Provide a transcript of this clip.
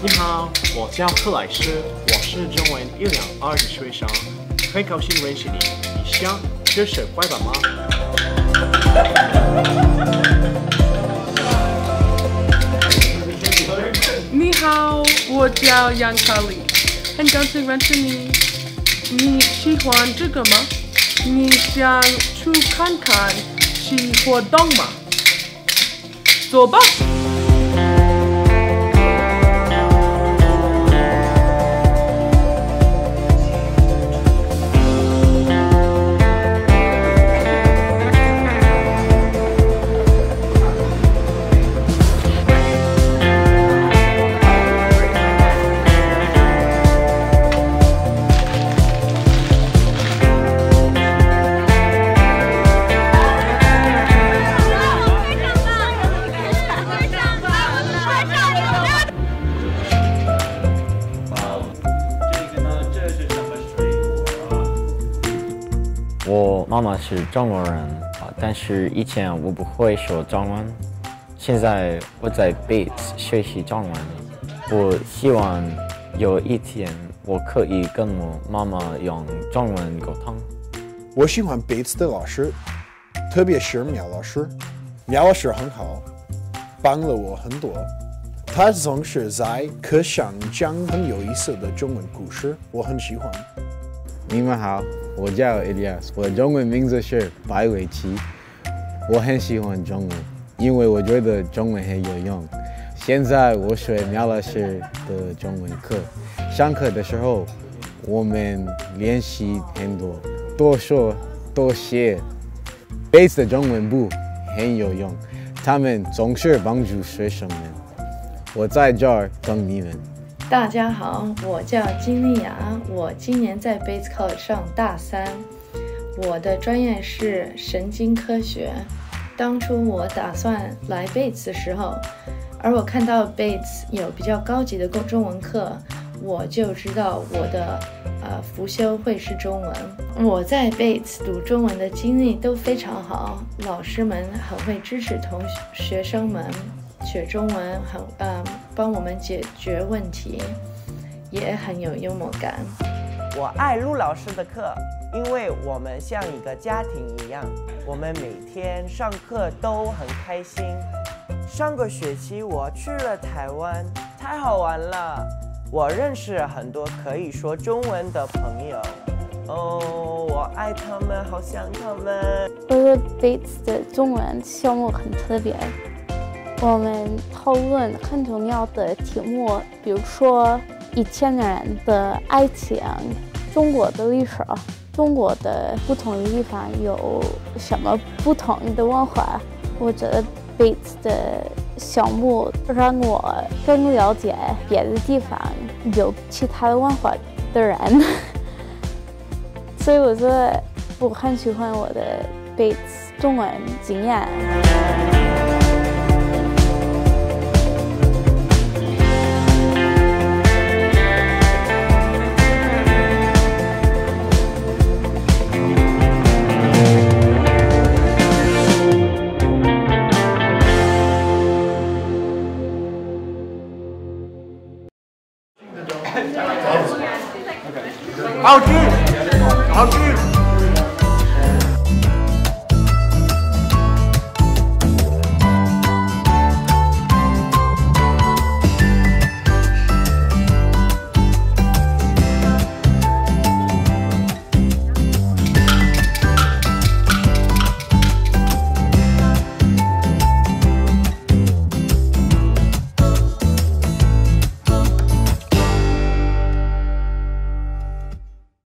你好，我叫克莱斯，我是中文1-2的学生，很高兴认识你。你想支持乖版吗？ 你好，我叫杨卡丽，很高兴认识你。你喜欢这个吗？你想去看看其活动吗？走吧。 我妈妈是中国人但是以前我不会说中文，现在我在贝兹学习中文。我希望有一天我可以跟我妈妈用中文沟通。 我喜欢贝兹的老师，特别是苗老师。苗老师很好，帮了我很多。他总是在课上讲很有意思的中文故事，我很喜欢。 你们好，我叫 Ilyas， 我的中文名字是白伟奇。我很喜欢中文，因为我觉得中文很有用。现在我学苗老师的中文课，上课的时候我们练习很多，多说多写。贝兹的中文部很有用，他们总是帮助学生们。我在这儿等你们。 大家好，我叫金丽雅，我今年在 Bates College 上大3，我的专业是神经科学。当初我打算来 Bates 的时候，而我看到 Bates 有比较高级的中文课，我就知道我的辅修会是中文。我在 Bates 读中文的经历都非常好，老师们很会支持学生们学中文，帮我们解决问题，也很有幽默感。 我爱陆老师的课，因为我们像一个家庭一样，我们每天上课都很开心。上个学期我去了台湾，太好玩了，我认识很多可以说中文的朋友。哦，我爱他们，好想他们。 我觉得 Bates 的中文项目很特别。我们讨论很重要的题目，比如说1000人的爱情、中国的历史、中国的不同的地方有什么不同的文化。我觉得 Bates 的项目让我更了解别的地方有其他的文化的人，所以我觉得我很喜欢我的 Bates 中文经验。 好吃，好吃。